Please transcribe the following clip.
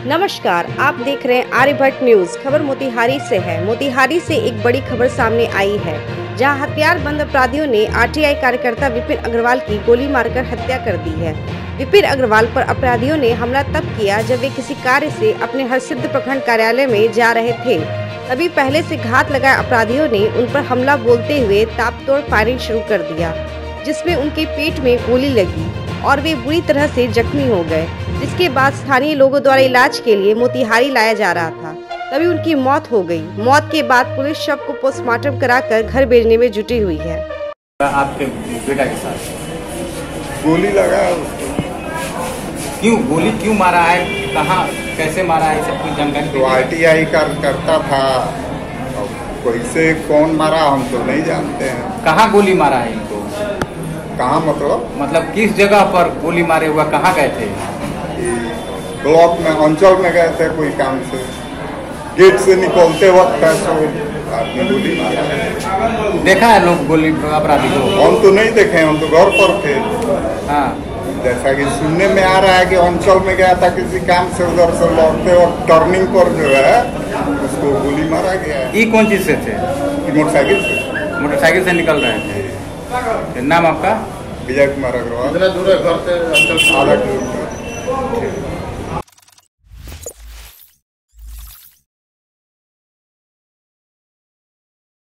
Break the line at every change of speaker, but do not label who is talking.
नमस्कार, आप देख रहे हैं आर्यभट्ट न्यूज। खबर मोतिहारी से है। मोतिहारी से एक बड़ी खबर सामने आई है, जहां हथियारबंद अपराधियों ने आरटीआई कार्यकर्ता विपिन अग्रवाल की गोली मारकर हत्या कर दी है। विपिन अग्रवाल पर अपराधियों ने हमला तब किया जब वे किसी कार्य से अपने हरसिद्ध प्रखंड कार्यालय में जा रहे थे। तभी पहले से घात लगाए अपराधियों ने उन पर हमला बोलते हुए ताबड़तोड़ फायरिंग शुरू कर दिया, जिसमें उनके पेट में गोली लगी और वे बुरी तरह से जख्मी हो गए। जिसके बाद स्थानीय लोगों द्वारा इलाज के लिए मोतिहारी लाया जा रहा था, तभी उनकी मौत हो गई। मौत के बाद पुलिस शव को पोस्टमार्टम कराकर घर भेजने में जुटी हुई है।
आपके बेटा के साथ
गोली लगा उसको।
गोली क्यों मारा है, कहाँ कैसे मारा है, सब कुछ जानकारी?
तो आरटीआई करता था, कैसे कौन मारा हम तो नहीं जानते हैं।
कहाँ गोली मारा है इनको?
कहाँ
मतलब किस जगह पर गोली मारे हुआ, कहाँ गए थे?
ब्लॉक में, अंचल में गए थे कोई काम से। गेट से निकलते वक्त आदमी गोली मारा।
देखा है लोग गोली अपराधी को?
हम तो नहीं देखे, हम तो घर पर थे।
हाँ,
जैसा कि सुनने में आ रहा है कि अंचल में गया था किसी काम से, उधर से लौटते वक्त टर्निंग पर जो है उसको गोली मारा गया है।
ये कौन चीज से थे?
मोटरसाइकिल से।
मोटरसाइकिल से निकल रहे थे। नाम आपका?
विजय कुमार अग्रवाल।
कितना दूर है घर से?
आधा किलोमीटर।